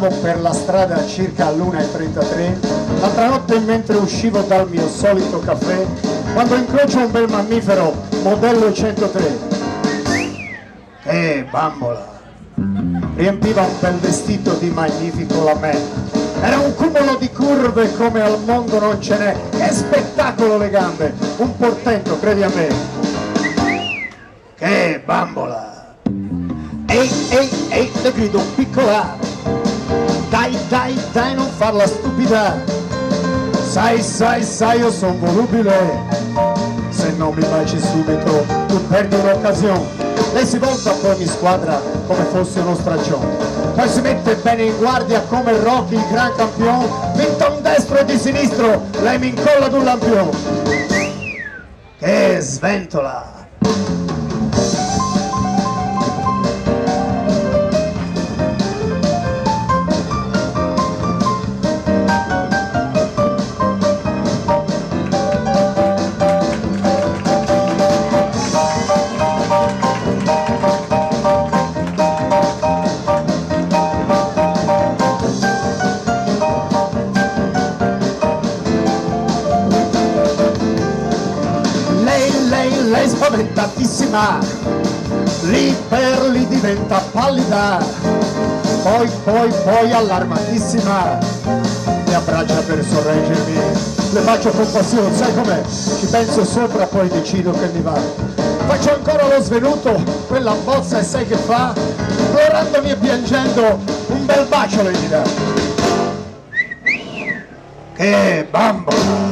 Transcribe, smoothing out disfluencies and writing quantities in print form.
Stavo per la strada circa all'1:33, l'altra notte mentre uscivo dal mio solito caffè, quando incrocio un bel mammifero, modello 103. Bambola! Riempiva un bel vestito di magnifico lamella. Era un cumulo di curve come al mondo non ce n'è. Che spettacolo le gambe! Un portento, credi a me. Che bambola! Ehi, le grido piccola! Dai, non farla stupida! Sai, io son volubile! Se non mi baci subito, tu perdi un'occasione. Lei si volta poi mi squadra come fosse uno straccione. Poi si mette bene in guardia come Rocky, il gran campione. Vinta un destro e di sinistro, lei mi incolla d'un lampione. Che sventola! Lei spaventatissima, lì per lì diventa pallida, poi allarmatissima, mi abbraccia per sorreggermi, le faccio compassione, sai com'è? Ci penso sopra, poi decido che mi va. Faccio ancora lo svenuto, quella bozza e sai che fa? Implorandomi e piangendo, un bel bacio lei mi dà. Che bambola!